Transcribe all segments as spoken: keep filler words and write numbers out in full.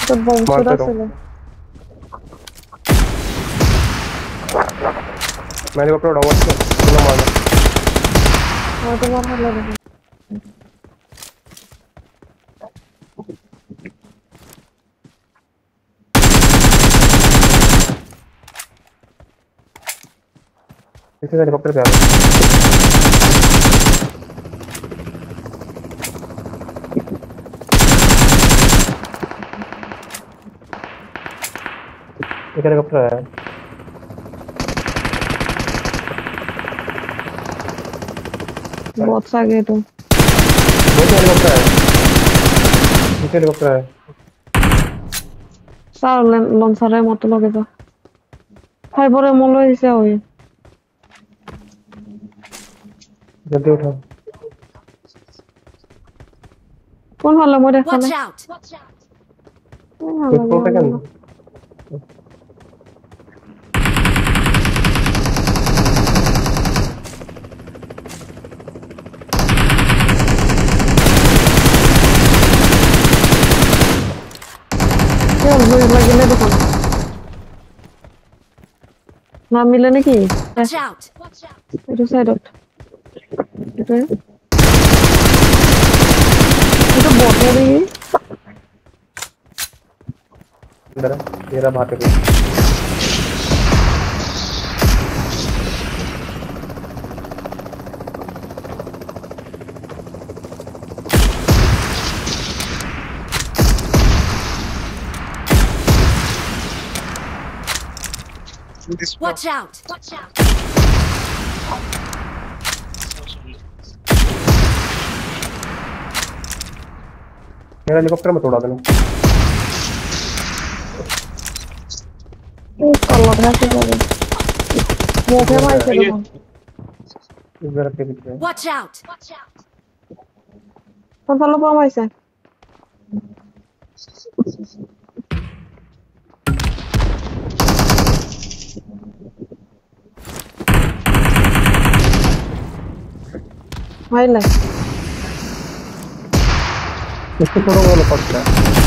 तो बम सुरा चले मैंने को प्रोड आवाज सुनो मारना हां तो मार ले रहे इसे हेलीकॉप्टर पे आ रहा है हेलीकॉप्टर है बहुत आगे तो बहुत हेलीकॉप्टर है इसे हेलीकॉप्टर है सार लंसारे मत लगे जा फाइबरे मोलो हिसे होई जल्दी उठो कौन हल्ला मोरे खाने किसको सेकंड lagi ले देखो ना मिले नहीं की watch out itu side out itu ya itu bot है ये अंदर मेरा बात है Watch out! Watch out! मेरा हेलीकॉप्टर में तोड़ा देना kalau berhasil saja mau ke mana itu इधर के पीछे Watch out! Watch out! कौन सा लो पामा इसे Paylo. इसको थोड़ा वो पड़ता है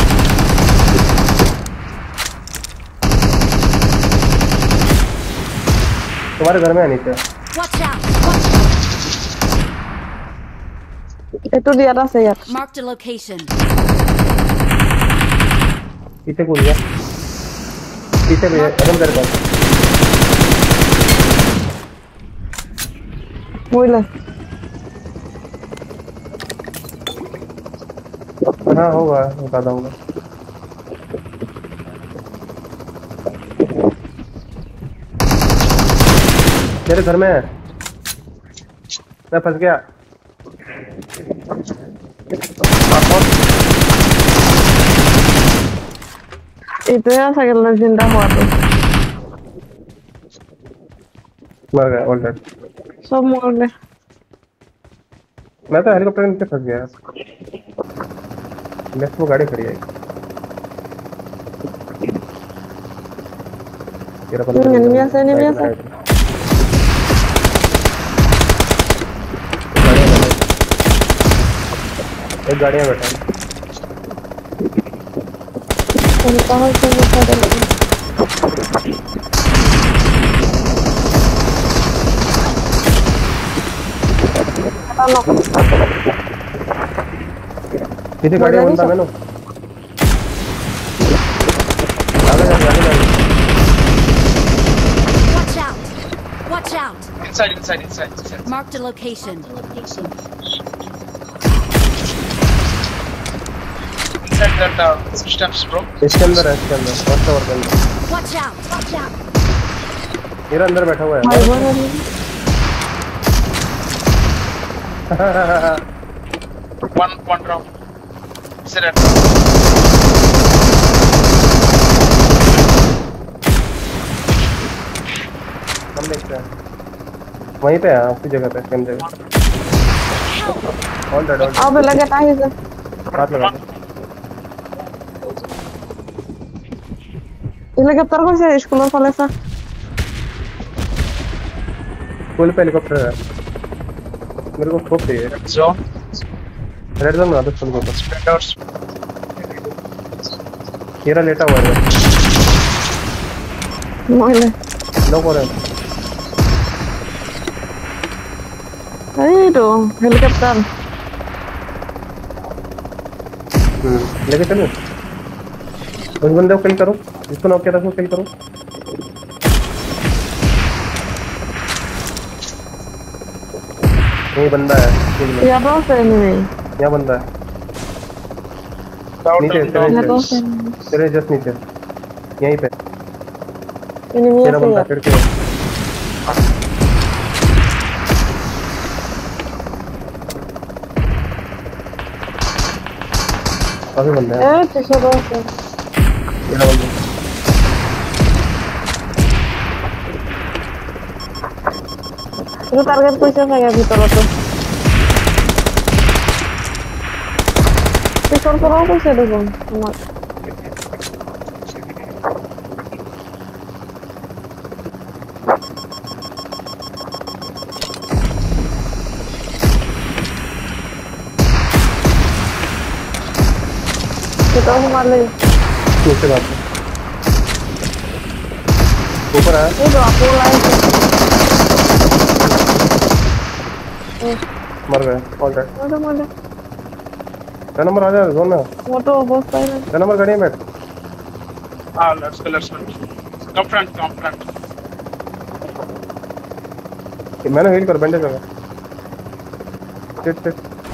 तुम्हारे घर में है नीचे Watch out! Watch out! Itu di atas ya. Mark the location. पीछे कूद गया पीछे भी है अदम कर पास Paylo. हाँ होगा बता दूंगा मेरे घर में है मैं फंस गया Itu ya sakit legenda waktu. मर गया ऑलरेडी Semua deh. मैं तो हेलीकॉप्टर नीचे फंस गया लेफ्ट में गाड़ी खड़ी है तेरा बंदा Ini biasa ini biasa. एक गाड़ियां बैठा है Ini kahal sih bisa deh. Tanok. किसी गाड़ी में बंदा मैंने आगे जा गाड़ी में Watch out! Watch out! Inside, inside, inside, inside. Mark the location. Inside that uh, systems, bro. इसके अंदर है इसके अंदर फर्स्ट टावर के अंदर Watch out! Watch out! मेरा अंदर बैठा हुआ है Hai mana nih? One, one round. Sit at. हम देखते हैं वहीं पे है उसी जगह पे सेम जगह ऑल डेड ऑल अब लगे ताही से हाथ लगा ini helikopter kok sih sekolah Valesa school पे हेलीकॉप्टर है मेरे को खूब चाहिए Zone. रेड जोन बना दो स्कूल को Spreaders. तेरा लेटा हुआ है মইলে नो करे এই তো হেলিকপ্টার हम्म लेके चलो उस बंदे को किल करो जिसको नॉक किया था उसको किल करो ये बंदा है किल में ইয়াতো আছে এনিমি यहाँ बंदा है Down, नीचे down, down. ইয়াতো तेरे আছে तेरे जस्ट नीचे यहीं पे এনিমি तेरा আছে बंदा ইয়াত खिड़की में काफी बंदे हैं এই পিছতো আছে तेरा बंदा এইটো টার্গেট কৰিছে চাগে ভিতৰতো পিছৰ পৰাও কৈছে দেখোন আমাক ভিতৰ সোমালে नीचे बात है ऊपर आया এইটো আকৌ ওলাইছে मर गए ऑल डेड মইতো মইতো क्या नंबर आ जाए जोन में মোৰতো অৱস্থাই নাই क्या नंबर गाड़ी में बैठ Ah, let's go, let's go. Come front, come front. मैंने हील कर बैंडेज लगा शिट शिट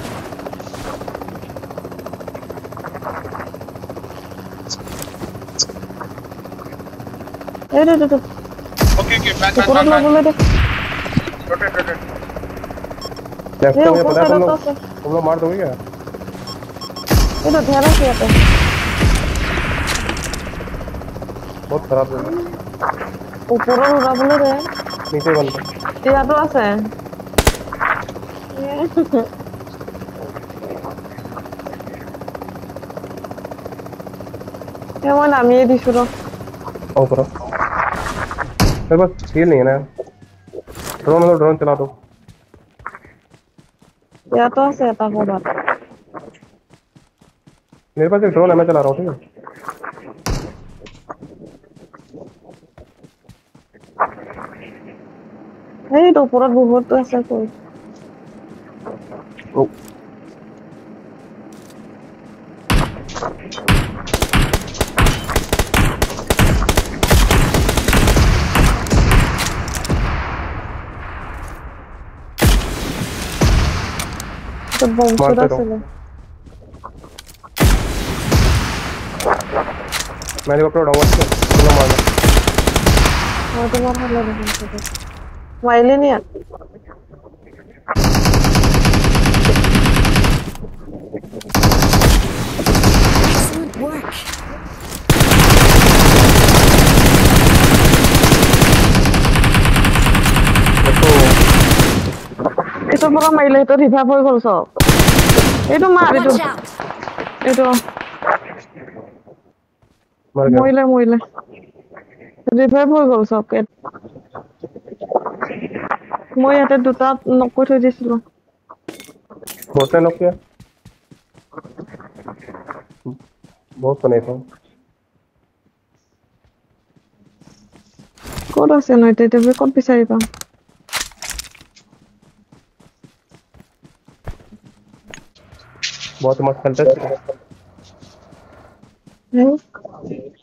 এইটো এইটো Okay, okay, back, back, ওপৰত back, back. ল'বলৈ দে Rotate, rotate. लेफ्ट এই में ওপৰ पता है तुम চাইডত लोग আছে तुम लोग मार दोगे क्या এইটো ধ্যান আছে ইয়াতে बहुत खराब जगह ওপৰত উৰাবলৈ দে नीचे बंदा ইয়াতো আছে এ মই নামিয়ে দিছো ৰ ऊपर मेरे पास हील नहीं है ना ड्रोन मतलब ड्रोन चला दो ইয়াতো আছে এটা কৰবাত मेरे पास एक ड्रोन है मैं चला रहा हूँ ठीक है এইটো ওপৰত বহুত আছে কৈ ओ তো বংশত মারতে রहो আছিলে मैं हेलीकॉप्टर उड़ाऊंगा ठीक है तुम लोग मारना মই তোমাৰ হালে দেখোন মাৰিলে নি ইয়াত Excellent work. এইটো পৰা মাৰিলে এইটো ৰিভাইভ হৈ গ'ল চব এইটো মাৰ এইটো Watch out. এইটো मर गया মৰিলে মৰিলে ৰিভাইভ হৈ গ'ল চব মই ইয়াতে দুটা নক কৰি থৈ দিছিলো बहुत से लोग क्या बहुत सुने थे ক'ত আছে ন এতিয়া এতিয়া ক'ত বিচাৰি পাম बहुत मस्त खेलते थे হেই